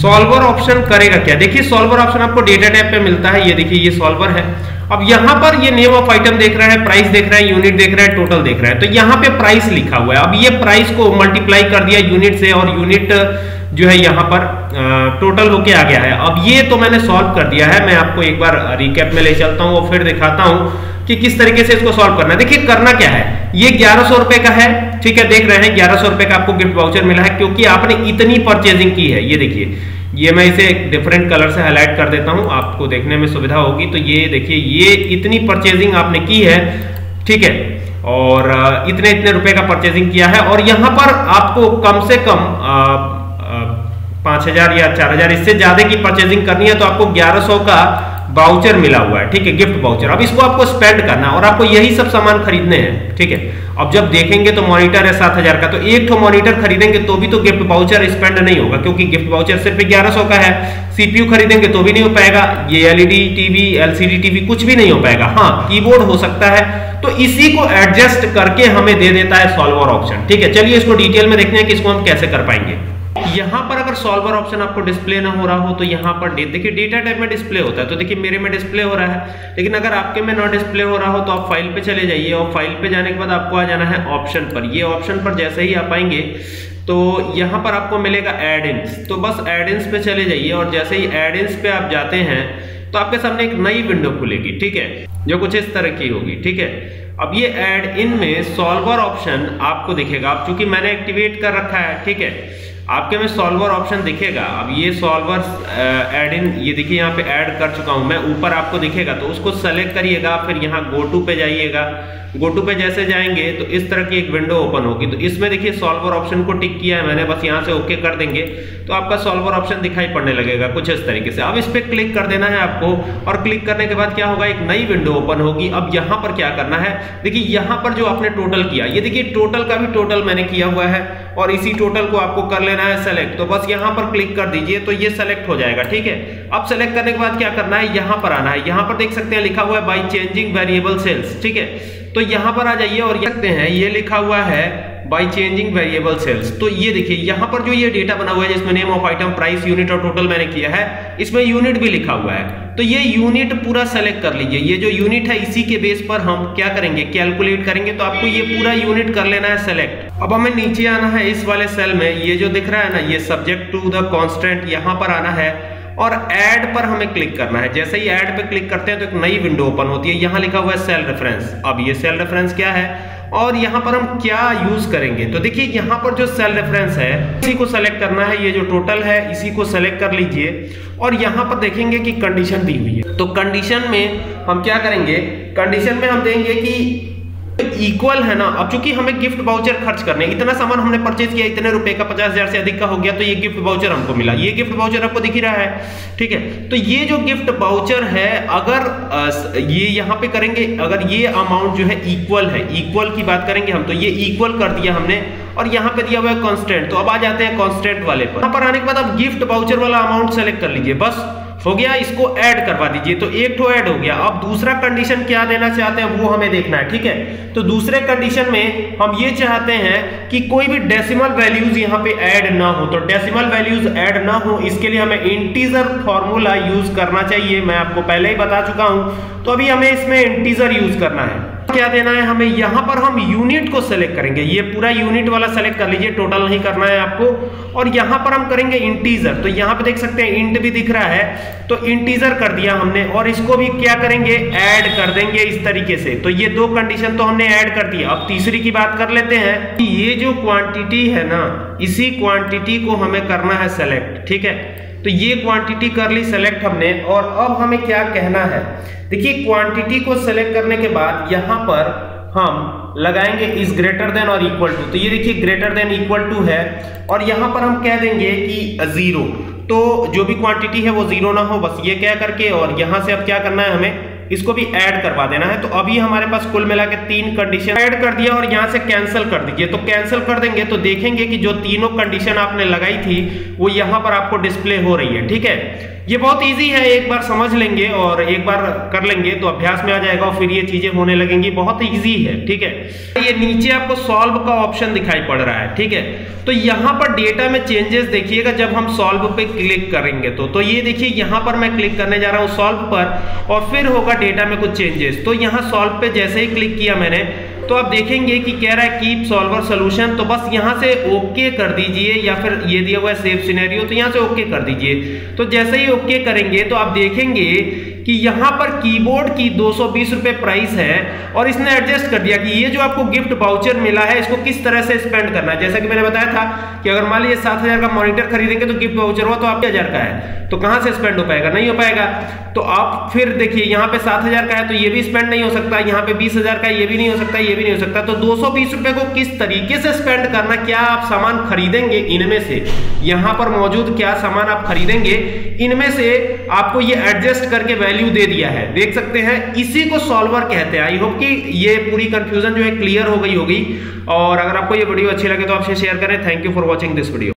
Solver option करेगा क्या? देखिए सॉल्वर ऑप्शन आपको डेटा टैब पे मिलता है, ये देखिए ये सॉल्वर है। अब यहाँ पर ये नेम ऑफ आइटम देख रहा है, प्राइस देख रहा है, यूनिट देख रहा है, टोटल देख रहा है। तो यहाँ पे प्राइस लिखा हुआ है। अब ये प्राइस को मल्टीप्लाई कर दिया यूनिट से और यूनिट जो है यहाँ पर टोटल होके आ गया है। अब ये तो मैंने सॉल्व कर दिया है, मैं आपको एक बार रिकैप में ले चलता हूँ और फिर दिखाता हूँ कि किस तरीके से इसको सॉल्व करना है। देखिए करना क्या है, ये 1100 रुपए का है, ठीक है, देख रहे हैं 1100 रुपए का आपको गिफ्ट वाउचर मिला है क्योंकि आपने इतनी परचेजिंग की है। ये देखिए, ये मैं इसे एक डिफरेंट कलर से हाईलाइट कर देता हूं, आपको देखने में सुविधा होगी। तो ये देखिए, ये इतनी परचेजिंग आपने की है, ठीक है, और इतने इतने रुपए का परचेजिंग किया है। और यहां पर आपको कम से कम 5000 या 4000 इससे ज्यादा की परचेजिंग करनी है तो आपको 1100 का वाउचर मिला हुआ है, ठीक है, गिफ्ट वाउचर। अब इसको आपको स्पेंड करना है और आपको यही सब सामान खरीदने हैं, ठीक है। अब जब देखेंगे तो मॉनिटर है 7000 का, तो एक तो मॉनिटर खरीदेंगे तो भी तो गिफ्ट वाउचर स्पेंड नहीं होगा क्योंकि गिफ्ट वाउचर सिर्फ 1100 का है। सीपीयू खरीदेंगे तो भी नहीं हो पाएगा, ये एलईडी टीवी, एलसीडी टीवी कुछ भी नहीं हो पाएगा। हाँ, कीबोर्ड हो सकता है, तो इसी को एडजस्ट करके हमें दे देता है सॉल्वर ऑप्शन, ठीक है। चलिए इसको डिटेल में देखते हैं कि इसको हम कैसे कर पाएंगे। यहां पर अगर सॉल्वर ऑप्शन आपको डिस्प्ले ना हो रहा हो तो यहां पर देखिए डेटा टैब में डिस्प्ले होता है, तो देखिए मेरे में डिस्प्ले हो रहा है। लेकिन अगर आपके में ना डिस्प्ले हो रहा हो तो आप फाइल पे चले जाइए और फाइल पे जाने के बाद आपको आ जाना है ऑप्शन पर। ये ऑप्शन पर जैसे ही आप आएंगे तो यहां पर आपको मिलेगा एड इन्स, तो बस एड इन्स पे चले जाइए और जैसे ही एड इन्स पे आप जाते हैं तो आपके सामने एक नई विंडो खुलेगी, ठीक है, जो कुछ इस तरह की होगी, ठीक है। अब ये एड इन में सॉल्वर ऑप्शन आपको दिखेगा, अब चूंकि मैंने एक्टिवेट कर रखा है, ठीक है, आपके में सॉल्वर ऑप्शन दिखेगा। अब ये सॉल्वर एड इन, ये देखिए यहाँ पे ऐड कर चुका हूं मैं, ऊपर आपको दिखेगा, तो उसको सेलेक्ट करिएगा, फिर यहाँ गो टू पे जाइएगा। गो टू पे जैसे जाएंगे तो इस तरह की एक विंडो ओपन होगी, तो इसमें देखिए सॉल्वर ऑप्शन को टिक किया है मैंने, बस यहाँ से ओके कर देंगे तो आपका सॉल्वर ऑप्शन दिखाई पड़ने लगेगा कुछ इस तरीके से। अब इस पे क्लिक कर देना है आपको और क्लिक करने के बाद क्या होगा, एक नई विंडो ओपन होगी। अब यहाँ पर क्या करना है, देखिए यहाँ पर जो आपने टोटल किया, ये देखिए टोटल का भी टोटल मैंने किया हुआ है और इसी टोटल को आपको कर लेना है सेलेक्ट, तो बस यहाँ पर क्लिक कर दीजिए तो ये सेलेक्ट हो जाएगा, ठीक है। अब सेलेक्ट करने के बाद क्या करना है, यहाँ पर आना है, यहाँ पर देख सकते हैं लिखा हुआ है बाय चेंजिंग वेरिएबल सेल्स, ठीक है, तो यहाँ पर आ जाइए और देखते हैं ये लिखा हुआ है बाय चेंजिंग वेरिएबल सेल्स। तो ये देखिए यहाँ पर जो ये डेटा बना हुआ है जिसमें name of item, price, unit और टोटल मैंने किया है, इसमें यूनिट भी लिखा हुआ है, तो ये यूनिट पूरा सेलेक्ट कर लीजिए। ये जो यूनिट है इसी के बेस पर हम क्या करेंगे, कैलकुलेट करेंगे, तो आपको ये पूरा यूनिट कर लेना है सेलेक्ट। अब हमें नीचे आना है इस वाले सेल में, ये जो दिख रहा है ना, ये सब्जेक्ट टू द कांस्टेंट, यहाँ पर आना है और ऐड पर हमें क्लिक करना है। जैसे ही ऐड पे क्लिक करते हैं तो एक नई विंडो ओपन होती है, यहाँ लिखा हुआ है सेल रेफरेंस। अब ये सेल रेफरेंस क्या है और यहाँ पर हम क्या यूज करेंगे, तो देखिए यहाँ पर जो सेल रेफरेंस है इसी को सेलेक्ट करना है, ये जो टोटल है इसी को सेलेक्ट कर लीजिए और यहाँ पर देखेंगे कि कंडीशन दी हुई है, तो कंडीशन में हम क्या करेंगे, कंडीशन में हम देंगे कि इक्वल है ना। अब चूंकि हमें गिफ्ट वाउचर खर्च करने, इतना सामान हमने परचेज किया, इतने रुपए का, 50,000 से अधिक का हो गया, तो ये गिफ्ट वाउचर हमको मिला, ये गिफ्ट वाउचर आपको दिख ही रहा है, ठीक है। तो ये जो गिफ्ट वाउचर है, अगर ये यहाँ पे करेंगे, अगर ये अमाउंट जो है इक्वल है, इक्वल की बात करेंगे हम, तो ये इक्वल कर दिया हमने और यहाँ पे दिया हुआ है कांस्टेंट, तो अब आ जाते हैं कांस्टेंट वाले पर। यहाँ पर आने के बाद अब गिफ्ट वाउचर वाला अमाउंट सेलेक्ट कर लीजिए, बस हो गया, इसको ऐड करवा दीजिए, तो एक तो ऐड हो गया। अब दूसरा कंडीशन क्या देना चाहते हैं वो हमें देखना है, ठीक है। तो दूसरे कंडीशन में हम ये चाहते हैं कि कोई भी डेसिमल वैल्यूज यहाँ पे ऐड ना हो, तो डेसिमल वैल्यूज ऐड ना हो इसके लिए हमें इंटीजर फॉर्मूला यूज करना चाहिए, मैं आपको पहले ही बता चुका हूं। तो अभी हमें इसमें इंटीजर यूज करना है, क्या देना है हमें, यहां पर हम यूनिट को सेलेक्ट करेंगे, ये पूरा यूनिट वाला सेलेक्ट कर लीजिए, टोटल नहीं करना है आपको, और यहां पर हम करेंगे इंटीजर। तो यहां पे देख सकते हैं इंट भी दिख रहा है, तो इंटीजर कर दिया हमने और इसको भी क्या करेंगे, ऐड कर देंगे इस तरीके से। तो ये दो कंडीशन तो हमने ऐड कर दिया। अब तीसरी की बात कर लेते हैं, ये जो क्वांटिटी है ना, इसी क्वांटिटी को हमें करना है सेलेक्ट, ठीक है। तो ये क्वांटिटी कर ली सेलेक्ट हमने, और अब हमें क्या कहना है, देखिए क्वांटिटी को सेलेक्ट करने के बाद यहां पर हम लगाएंगे इज ग्रेटर देन और इक्वल टू, तो ये देखिए ग्रेटर देन इक्वल टू है और यहां पर हम कह देंगे कि 0, तो जो भी क्वांटिटी है वो 0 ना हो, बस ये क्या करके, और यहां से अब क्या करना है हमें इसको भी ऐड करवा देना है। तो अभी हमारे पास कुल मिला के 3 कंडीशन ऐड कर दिया और यहाँ से कैंसिल कर दीजिए। तो कैंसिल कर देंगे तो देखेंगे कि जो तीनों कंडीशन आपने लगाई थी वो यहाँ पर आपको डिस्प्ले हो रही है। ठीक है, ये बहुत इजी है, एक बार समझ लेंगे और एक बार कर लेंगे तो अभ्यास में आ जाएगा और फिर ये चीजें होने लगेंगी। बहुत इजी है। ठीक है, ये नीचे आपको सॉल्व का ऑप्शन दिखाई पड़ रहा है। ठीक है, तो यहाँ पर डेटा में चेंजेस देखिएगा जब हम सॉल्व पे क्लिक करेंगे तो ये देखिए यहाँ पर मैं क्लिक करने जा रहा हूँ सॉल्व पर और फिर होगा डेटा में कुछ चेंजेस। तो यहाँ सॉल्व पे जैसे ही क्लिक किया मैंने तो आप देखेंगे कि कह रहा है कीप सॉल्वर सोल्यूशन, तो बस यहाँ से ओके कर दीजिए या फिर ये दिया हुआ है सेव सिनेरियो तो यहाँ से ओके कर दीजिए। तो जैसे ही ओके करेंगे तो आप देखेंगे कि यहाँ पर कीबोर्ड की 220 रुपए प्राइस है और इसने एडजस्ट कर दिया कि ये जो आपको गिफ्ट वाउचर मिला है इसको किस तरह से स्पेंड करना है। जैसा कि मैंने बताया था कि अगर मान लीजिए 7000 का मॉनिटर खरीदेंगे तो गिफ्ट वाउचर हुआ तो आप 1000 का है तो कहां से स्पेंड हो पाएगा, नहीं हो पाएगा। तो आप फिर देखिए यहाँ पे 7000 का है तो ये भी स्पेंड नहीं हो सकता, यहाँ पे 20000 का ये भी नहीं हो सकता, ये भी नहीं हो सकता। तो 220 रुपए को किस तरीके से स्पेंड करना, क्या आप सामान खरीदेंगे इनमें से, यहाँ पर मौजूद क्या सामान आप खरीदेंगे इनमें से आपको ये एडजस्ट करके वैल्यू दे दिया है, देख सकते हैं। इसी को सॉल्वर कहते हैं। आई होप कि ये पूरी कंफ्यूजन जो है क्लियर हो गई होगी और अगर आपको ये वीडियो अच्छी लगे तो आपसे शेयर करें। Thank you for watching this video.